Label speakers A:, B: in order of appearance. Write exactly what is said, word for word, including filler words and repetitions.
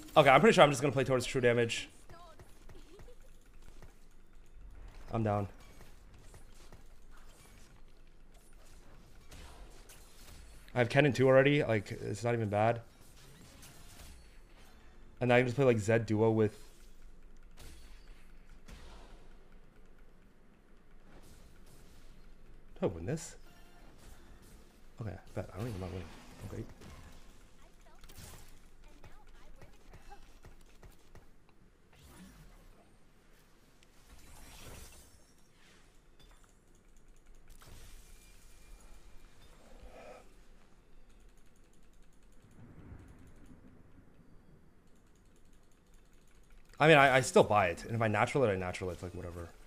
A: Okay, I'm pretty sure I'm just gonna play towards true damage. I'm down. I have Kennen two already. Like, it's not even bad. And I can just play like Zed duo with. Do I win this? Okay, bet. I don't even know win. Okay. I mean, I, I still buy it, and if I natural it, I natural it. It's like whatever.